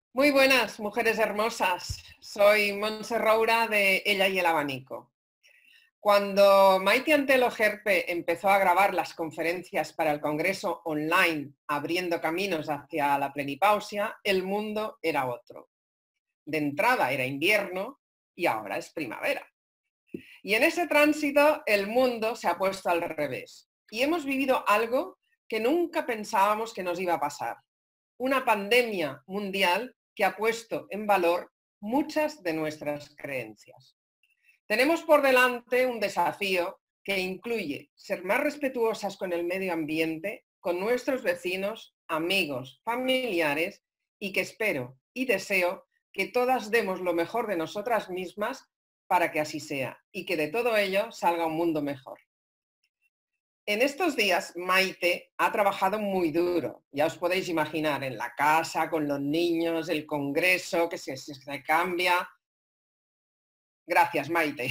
Muy buenas, mujeres hermosas. Soy Montse Roura de Ella y el Abanico. Cuando Maite Antelo Gerpe empezó a grabar las conferencias para el Congreso online, abriendo caminos hacia la plenipausia, el mundo era otro. De entrada era invierno y ahora es primavera. Y en ese tránsito el mundo se ha puesto al revés. Y hemos vivido algo que nunca pensábamos que nos iba a pasar. Una pandemia mundial que ha puesto en valor muchas de nuestras creencias. Tenemos por delante un desafío que incluye ser más respetuosas con el medio ambiente, con nuestros vecinos, amigos, familiares y que espero y deseo que todas demos lo mejor de nosotras mismas para que así sea y que de todo ello salga un mundo mejor. En estos días Maite ha trabajado muy duro, ya os podéis imaginar, en la casa, con los niños, el congreso, que se cambia. Gracias, Maite.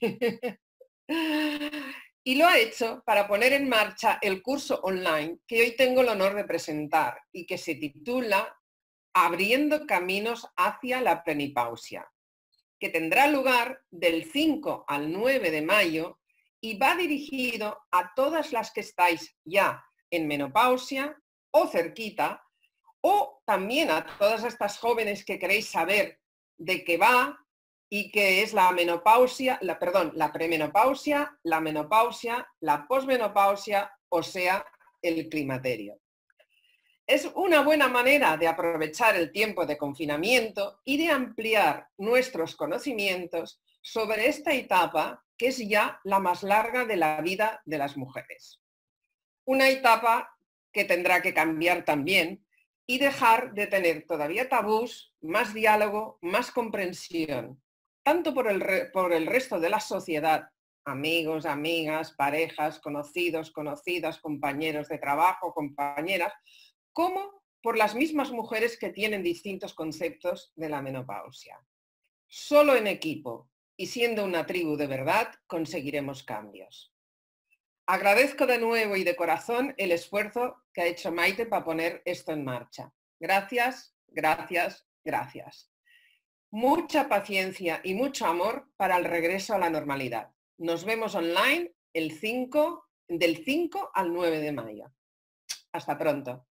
Y lo ha hecho para poner en marcha el curso online que hoy tengo el honor de presentar y que se titula Abriendo caminos hacia la plenipausia, que tendrá lugar del 5 al 9 de mayo y va dirigido a todas las que estáis ya en menopausia o cerquita, o también a todas estas jóvenes que queréis saber de qué va y qué es la menopausia, la premenopausia, la menopausia, la posmenopausia, o sea, el climaterio. Es una buena manera de aprovechar el tiempo de confinamiento y de ampliar nuestros conocimientos sobre esta etapa que es ya la más larga de la vida de las mujeres. Una etapa que tendrá que cambiar también y dejar de tener todavía tabús, más diálogo, más comprensión, tanto por el resto de la sociedad, amigos, amigas, parejas, conocidos, conocidas, compañeros de trabajo, compañeras, como por las mismas mujeres que tienen distintos conceptos de la menopausia. Solo en equipo y siendo una tribu de verdad conseguiremos cambios. Agradezco de nuevo y de corazón el esfuerzo que ha hecho Maite para poner esto en marcha. Gracias, gracias, gracias. Mucha paciencia y mucho amor para el regreso a la normalidad. Nos vemos online del 5 al 9 de mayo. Hasta pronto.